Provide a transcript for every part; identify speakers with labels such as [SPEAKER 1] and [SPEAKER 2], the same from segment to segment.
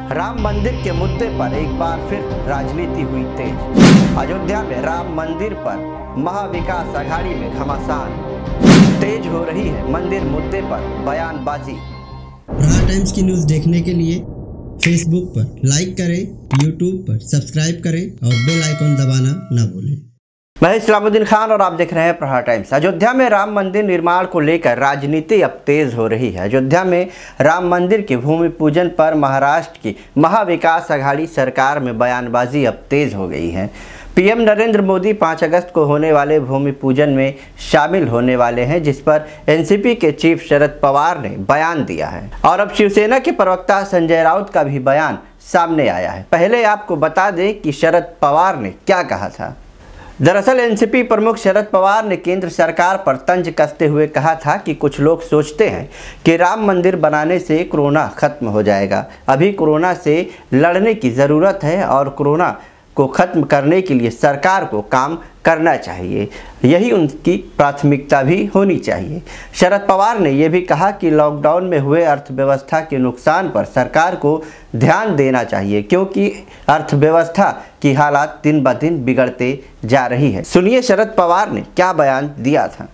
[SPEAKER 1] राम मंदिर के मुद्दे पर एक बार फिर राजनीति हुई तेज। अयोध्या में राम मंदिर पर महाविकास आघाड़ी में घमासान तेज हो रही है। मंदिर मुद्दे पर बयानबाजी।
[SPEAKER 2] प्रहार टाइम्स की न्यूज़ देखने के लिए फेसबुक पर लाइक करें, यूट्यूब पर सब्सक्राइब करें और बेल आइकन दबाना ना भूलें।
[SPEAKER 1] मैं इस्लामुद्दीन खान और आप देख रहे हैं प्रहार टाइम्स। अयोध्या में राम मंदिर निर्माण को लेकर राजनीति अब तेज हो रही है। अयोध्या में राम मंदिर के भूमि पूजन पर महाराष्ट्र की महाविकास आघाड़ी सरकार में बयानबाजी अब तेज हो गई है। पीएम नरेंद्र मोदी 5 अगस्त को होने वाले भूमि पूजन में शामिल होने वाले हैं, जिस पर एनसीपी के चीफ शरद पवार ने बयान दिया है और अब शिवसेना के प्रवक्ता संजय राउत का भी बयान सामने आया है। पहले आपको बता दें कि शरद पवार ने क्या कहा था। दरअसल एनसीपी प्रमुख शरद पवार ने केंद्र सरकार पर तंज कसते हुए कहा था कि कुछ लोग सोचते हैं कि राम मंदिर बनाने से कोरोना खत्म हो जाएगा। अभी कोरोना से लड़ने की ज़रूरत है और कोरोना को खत्म करने के लिए सरकार को काम करना चाहिए, यही उनकी प्राथमिकता भी होनी चाहिए। शरद पवार ने यह भी कहा कि लॉकडाउन में हुए अर्थव्यवस्था के नुकसान पर सरकार को ध्यान देना चाहिए, क्योंकि अर्थव्यवस्था की हालात दिन ब दिन बिगड़ते जा रही है। सुनिए शरद पवार ने क्या बयान दिया था।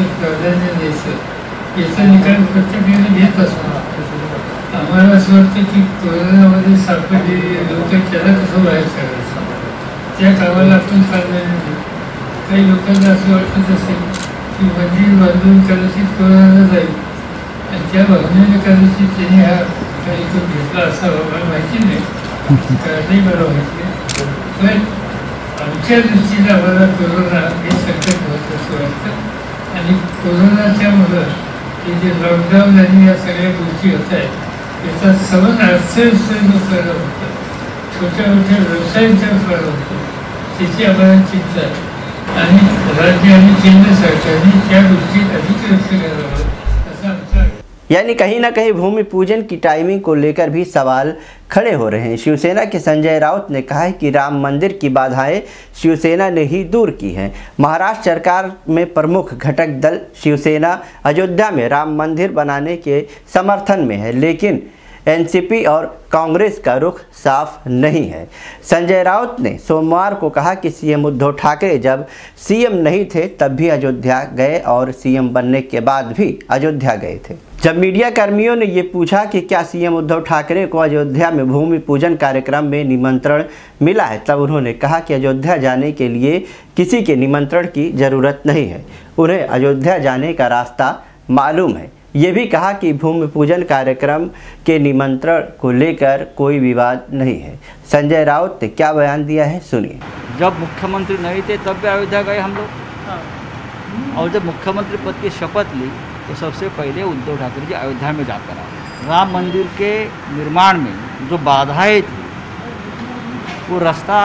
[SPEAKER 3] त्या कामाला आपण चाललेलो काही लोकांना असं वाटत असेल की मंदिर बांधून कदाचित कोरोना जाईल आणि त्या भावनेने कदाचित त्यांनी हा काही तो घेतला असावा, मला माहिती नाही मला माहिती, पण आमच्या दृष्टीने आम्हाला कोरोना हे संकट महत्त्वाचं वाटतं आणि कोरोनाच्यामुळं हे जे लॉकडाऊन आणि या सगळ्या गोष्टी होत आहेत याचा समज अर्थव्यवस्थेला फायदा होतो, छोट्या मोठ्या व्यवसायांचा फायदा होतो, त्याची आम्हाला चिंता आहे आणि राज्य आणि केंद्र सरकारने त्या गोष्टीत अधिक लक्ष घालावं असं आमचं।
[SPEAKER 1] यानी कहीं ना कहीं भूमि पूजन की टाइमिंग को लेकर भी सवाल खड़े हो रहे हैं। शिवसेना के संजय राउत ने कहा है कि राम मंदिर की बाधाएं शिवसेना ने ही दूर की हैं। महाराष्ट्र सरकार में प्रमुख घटक दल शिवसेना अयोध्या में राम मंदिर बनाने के समर्थन में है, लेकिन एनसीपी और कांग्रेस का रुख साफ नहीं है। संजय राउत ने सोमवार को कहा कि सीएम उद्धव ठाकरे जब सीएम नहीं थे तब भी अयोध्या गए और सीएम बनने के बाद भी अयोध्या गए थे। जब मीडिया कर्मियों ने ये पूछा कि क्या सीएम उद्धव ठाकरे को अयोध्या में भूमि पूजन कार्यक्रम में निमंत्रण मिला है, तब उन्होंने कहा कि अयोध्या जाने के लिए किसी के निमंत्रण की ज़रूरत नहीं है, उन्हें अयोध्या जाने का रास्ता मालूम है। ये भी कहा कि भूमि पूजन कार्यक्रम के निमंत्रण को लेकर कोई विवाद नहीं है। संजय राउत ने क्या बयान दिया है, सुनिए।
[SPEAKER 4] जब मुख्यमंत्री नहीं थे तब भी अयोध्या गए हम लोग, और जब मुख्यमंत्री पद की शपथ ली तो सबसे पहले उद्धव ठाकरे जी अयोध्या में जाकर आए। राम मंदिर के निर्माण में जो बाधाएं थी वो रास्ता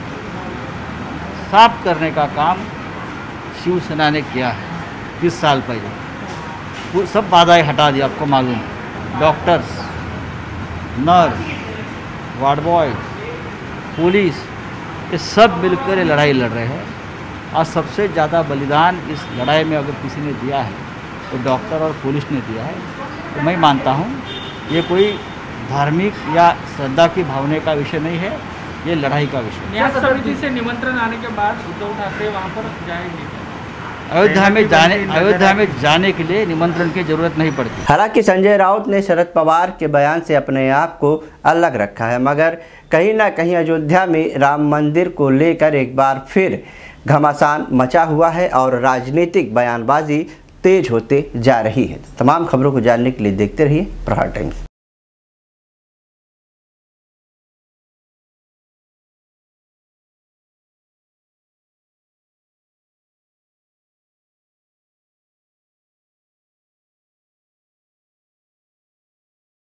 [SPEAKER 4] साफ करने का काम शिवसेना ने किया है 30 साल पहले। वो सब बाधाएं हटा दी, आपको मालूम है। Doctors, nurse, ward boy, police, ये सब मिलकर ये लड़ाई लड़ रहे हैं। और सबसे ज़्यादा बलिदान इस लड़ाई में अगर किसी ने दिया है तो डॉक्टर और पुलिस ने दिया है। तो मैं मानता हूँ ये कोई धार्मिक या श्रद्धा की भावना का विषय नहीं है, ये लड़ाई का विषय है।
[SPEAKER 5] न्याय समिति से निमंत्रण आने के बाद उद्धव ठाकरे वहाँ पर जाएंगे।
[SPEAKER 4] अयोध्या में जाने के लिए निमंत्रण की जरूरत नहीं पड़ती।
[SPEAKER 1] हालांकि संजय राउत ने शरद पवार के बयान से अपने आप को अलग रखा है, मगर कहीं ना कहीं अयोध्या में राम मंदिर को लेकर एक बार फिर घमासान मचा हुआ है और राजनीतिक बयानबाजी तेज होते जा रही है। तमाम खबरों को जानने के लिए देखते रहिए प्रहार टाइम्स।